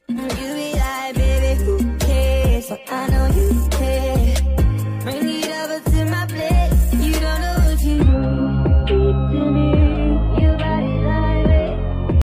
You be like, baby, who cares? So I know you care. Bring it over to my place. You don't know what you do.